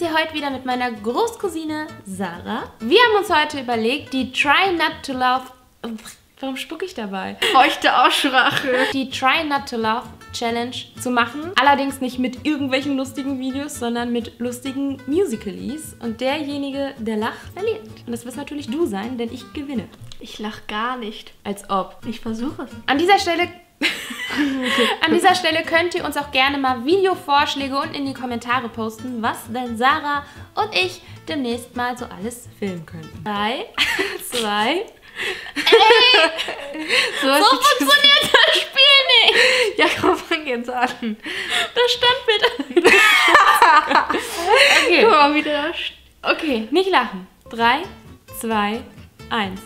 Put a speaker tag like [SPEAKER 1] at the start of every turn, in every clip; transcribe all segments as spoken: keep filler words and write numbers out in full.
[SPEAKER 1] hier heute wieder mit meiner Großcousine Sarah. Wir haben uns heute überlegt, die Try Not to Love... Warum spucke ich dabei?
[SPEAKER 2] Feuchte Aussprache.
[SPEAKER 1] Die Try Not to Love Challenge zu machen. Allerdings nicht mit irgendwelchen lustigen Videos, sondern mit lustigen Musicalies. Und derjenige, der lacht, verliert. Und das wirst natürlich du sein, denn ich gewinne.
[SPEAKER 2] Ich lach gar nicht.
[SPEAKER 1] Als ob.
[SPEAKER 2] Ich versuche es.
[SPEAKER 1] An dieser Stelle... An dieser Stelle könnt ihr uns auch gerne mal Videovorschläge und in die Kommentare posten, was denn Sarah und ich demnächst mal so alles filmen können. Drei, zwei... Ey! So, so funktioniert das Spiel nicht!
[SPEAKER 2] Ja, komm, fang jetzt an.
[SPEAKER 1] Das Standbild. Okay.
[SPEAKER 2] Guck mal, wieder.
[SPEAKER 1] Okay, nicht lachen. Drei, zwei, eins.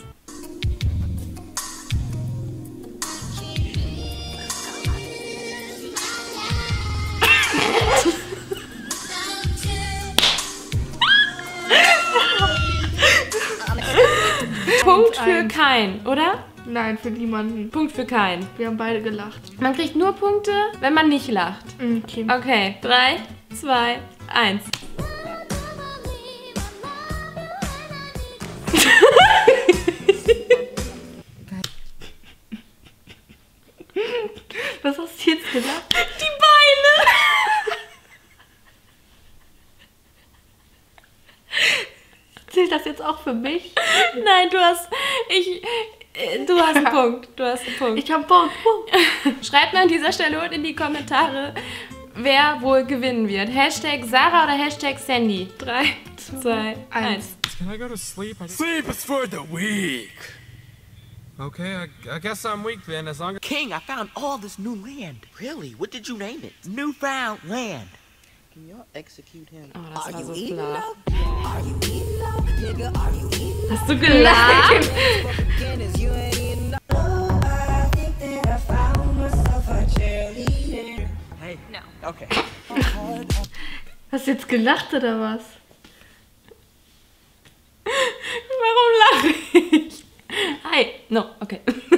[SPEAKER 1] Punkt für keinen, oder?
[SPEAKER 2] Nein, für niemanden.
[SPEAKER 1] Punkt für keinen.
[SPEAKER 2] Wir haben beide gelacht.
[SPEAKER 1] Man kriegt nur Punkte, wenn man nicht lacht.
[SPEAKER 2] Okay.
[SPEAKER 1] Okay, drei, zwei, eins.
[SPEAKER 2] Was hast du jetzt gelacht?
[SPEAKER 1] Die Beine!
[SPEAKER 2] Zählt das jetzt auch für mich?
[SPEAKER 1] Nein, du hast... Ich... Du hast einen Punkt. Du hast einen Punkt.
[SPEAKER 2] Ich hab Punkt. Punkt.
[SPEAKER 1] Schreibt mal an dieser Stelle unten in die Kommentare, wer wohl gewinnen wird. Hashtag Sarah oder Hashtag Sandy. Drei, zwei, eins.
[SPEAKER 3] Can I go to sleep? I sleep is for the weak. Okay, I, I guess I'm weak then, as long as...
[SPEAKER 4] King, I found all this new land. Really? What did you name it? Newfound land. Can y'all execute him?
[SPEAKER 1] Oh, das
[SPEAKER 4] Are
[SPEAKER 1] war
[SPEAKER 4] you
[SPEAKER 1] so
[SPEAKER 4] eating
[SPEAKER 1] klar.
[SPEAKER 4] now? Are you eating now? Nigga, are you eating now?
[SPEAKER 1] Hast du gelacht?
[SPEAKER 4] Guinness, you ain't eating now. Oh, I think that I found myself a cheerleader. Hey. No. Okay.
[SPEAKER 2] Hast du jetzt gelacht oder was?
[SPEAKER 1] Warum lache ich? Hi. No, okay.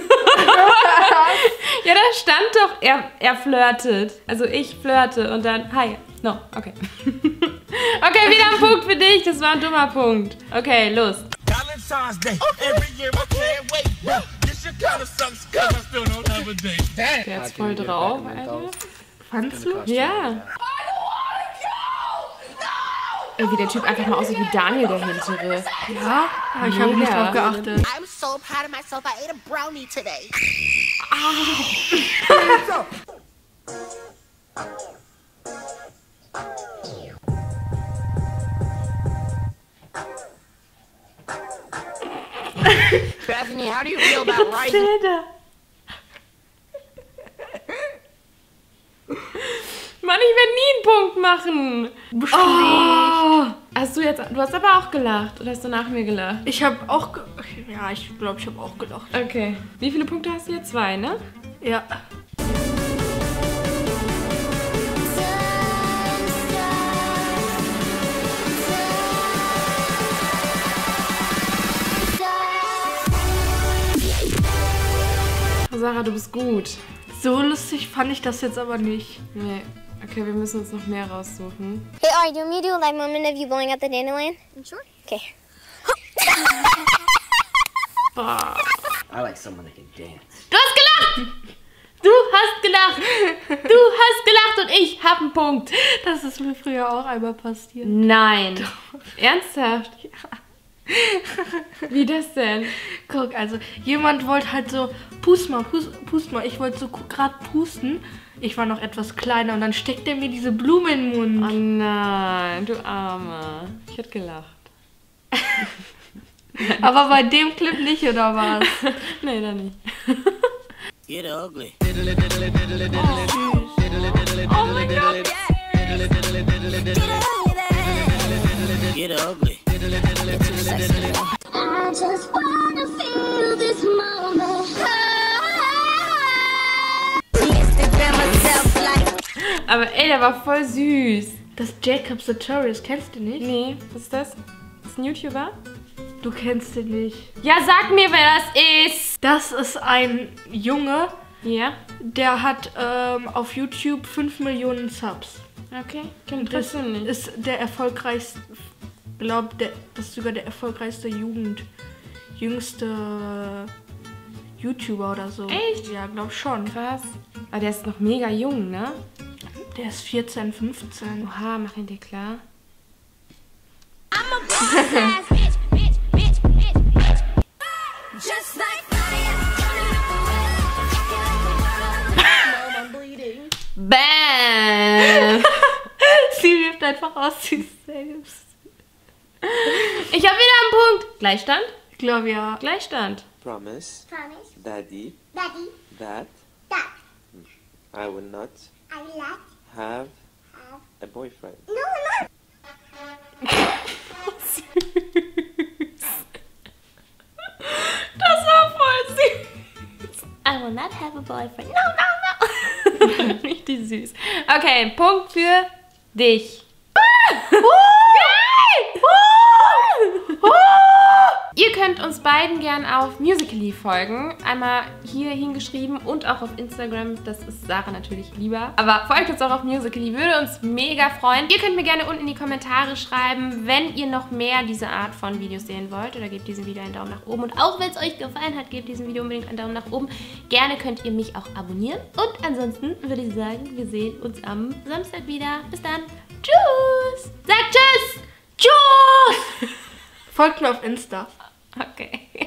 [SPEAKER 1] Ja, da stand doch, er, er flirtet. Also ich flirte und dann, hi. No, okay. Okay, wieder ein Punkt für dich. Das war ein dummer Punkt. Okay, los.
[SPEAKER 3] Valentine's Day. Every year I can't wait. Bro, this shit kinda sucks cause I still don't have a date. Damn.
[SPEAKER 1] Der hat's voll drauf, Alter.
[SPEAKER 2] Fandst du?
[SPEAKER 1] Ja. Ey, wie der Typ einfach mal aussieht wie Daniel, der Hintere.
[SPEAKER 2] Ja? Aber ich habe nicht drauf geachtet.
[SPEAKER 4] I'm so proud of myself. I ate a brownie today. Bethany, how do you feel about rising?
[SPEAKER 1] Mann, ich werde nie einen Punkt machen.
[SPEAKER 2] Bestimmt
[SPEAKER 1] Oh. Hast du jetzt, du hast aber auch gelacht oder hast du nach mir gelacht?
[SPEAKER 2] Ich habe auch, ge ja, ich glaube, ich habe auch gelacht.
[SPEAKER 1] Okay. Wie viele Punkte hast du jetzt? Zwei, ne?
[SPEAKER 2] Ja.
[SPEAKER 1] Sarah, du bist gut.
[SPEAKER 2] So lustig fand ich das jetzt aber nicht.
[SPEAKER 1] Nee. Okay, wir müssen uns noch mehr raussuchen.
[SPEAKER 5] Hey, Ari, do you want me to do a live moment of you blowing up the dandelion? Sure. Okay.
[SPEAKER 1] Boah.
[SPEAKER 4] I like someone that can dance.
[SPEAKER 1] Du hast gelacht! Du hast gelacht! Du hast gelacht und ich hab einen Punkt.
[SPEAKER 2] Das ist mir früher auch einmal passiert.
[SPEAKER 1] Nein. Ernsthaft?
[SPEAKER 2] Ja.
[SPEAKER 1] Wie das denn?
[SPEAKER 2] Guck, also jemand wollte halt so, pust mal, pust, pust mal. Ich wollte so gerade pusten. Ich war noch etwas kleiner und dann steckt er mir diese Blume in den Mund.
[SPEAKER 1] Oh nein, du Arme. Ich hätte gelacht.
[SPEAKER 2] Aber bei dem Clip nicht, oder was?
[SPEAKER 1] Nee, da nicht.
[SPEAKER 4] Get ugly.
[SPEAKER 1] Oh mein Gott.
[SPEAKER 4] Get ugly.
[SPEAKER 5] I just wanna feel this moment.
[SPEAKER 1] Aber ey, der war voll süß.
[SPEAKER 2] Das Jacob Sartorius, kennst du nicht?
[SPEAKER 1] Nee, was ist das? Das ist ein YouTuber?
[SPEAKER 2] Du kennst den nicht.
[SPEAKER 1] Ja, sag mir, wer das ist.
[SPEAKER 2] Das ist ein Junge,
[SPEAKER 1] Ja?
[SPEAKER 2] der hat ähm, auf YouTube fünf Millionen Subs.
[SPEAKER 1] Okay, kennt
[SPEAKER 2] Das
[SPEAKER 1] das nicht.
[SPEAKER 2] ist der erfolgreichste, glaube der, das ist sogar der erfolgreichste Jugend, jüngste YouTuber oder so.
[SPEAKER 1] Echt?
[SPEAKER 2] Ja, glaub schon.
[SPEAKER 1] Krass. Aber der ist noch mega jung, ne?
[SPEAKER 2] Der ist vierzehn, fünfzehn.
[SPEAKER 1] Oha, mach ihn dir klar.
[SPEAKER 5] I'm a boss-ass bitch, bitch, bitch, bitch, bitch. Just like fire, turning up the weather, rocking like a world. I'm bleeding.
[SPEAKER 1] Bam!
[SPEAKER 2] Sie wirft einfach aus sich selbst.
[SPEAKER 1] Ich habe wieder einen Punkt. Gleichstand?
[SPEAKER 2] Ich glaube ja.
[SPEAKER 1] Gleichstand.
[SPEAKER 6] Promise,
[SPEAKER 5] Promise,
[SPEAKER 6] Daddy,
[SPEAKER 5] Daddy,
[SPEAKER 6] that
[SPEAKER 5] that
[SPEAKER 6] I will not
[SPEAKER 5] I will not
[SPEAKER 6] have
[SPEAKER 5] have.
[SPEAKER 6] a boyfriend.
[SPEAKER 5] No, no.
[SPEAKER 1] Das war voll süß. I will not have a boyfriend. No, no, no. Richtig süß. Okay, Punkt für dich. Ihr könnt uns beiden gern auf Musical.ly folgen. Einmal hier hingeschrieben und auch auf Instagram. Das ist Sarah natürlich lieber. Aber folgt uns auch auf Musical.ly. Würde uns mega freuen. Ihr könnt mir gerne unten in die Kommentare schreiben, wenn ihr noch mehr diese Art von Videos sehen wollt. Oder gebt diesem Video einen Daumen nach oben. Und auch wenn es euch gefallen hat, gebt diesem Video unbedingt einen Daumen nach oben. Gerne könnt ihr mich auch abonnieren. Und ansonsten würde ich sagen, wir sehen uns am Samstag wieder. Bis dann. Tschüss. Sagt Tschüss. Tschüss.
[SPEAKER 2] Folgt mir auf Insta.
[SPEAKER 1] Okay.